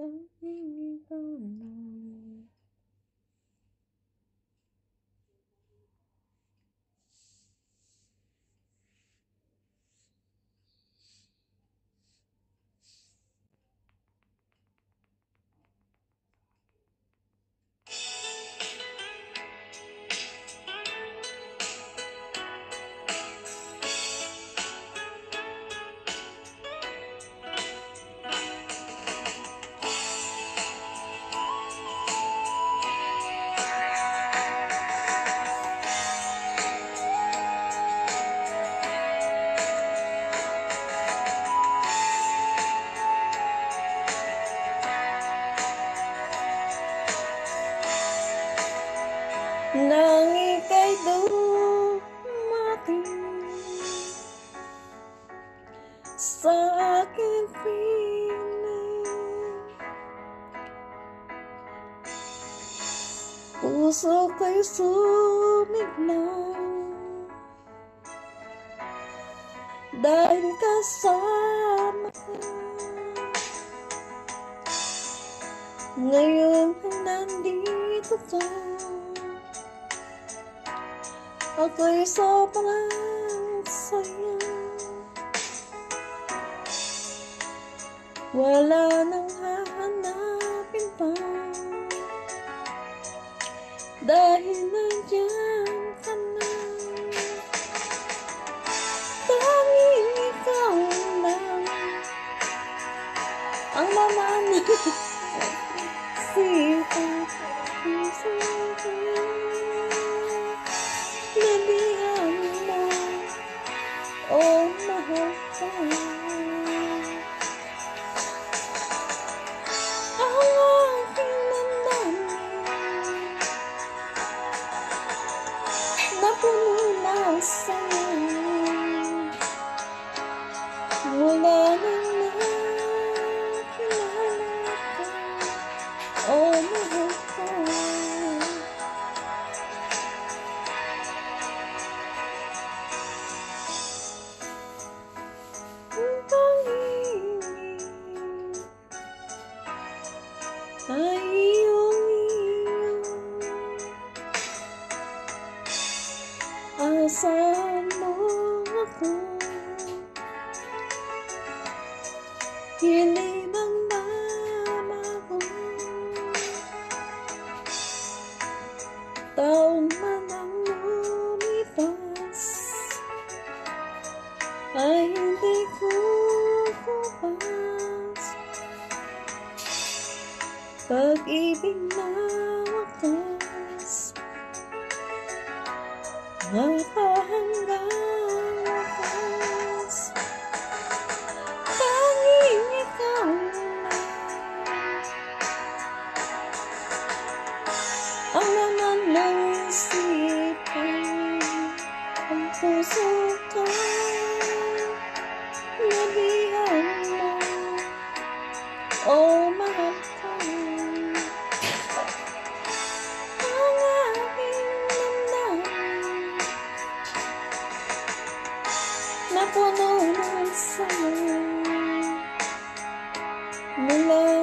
tanging ikaw lang. Nang ika'y dumating sa aking piling, puso ko'y sumiglang dahil kasama ka. Ngayon ay nandito ka, ako'y sobrang saya. Wala nang hahanapin pa, dahil nandiyan ka na. Tanging ikaw lang ang laman sipag puso ko. Nabihan mo, oh mahal ko. Ang aking damdamin napuno na sa'yo. Wala nang nakilala ka, oh mahal ko. Ay iyong asahan mo ako, hindi bang mamago, taon man ang lumipas, ay hindi ko kupas. Pag-ibig na wakas, hanggang wakas. Tanging ikaw lang ang laman ng isipan, ang puso ko. Nabihan mo, oh mahal ko. Ang aking damdamin napuno ng saya. Mula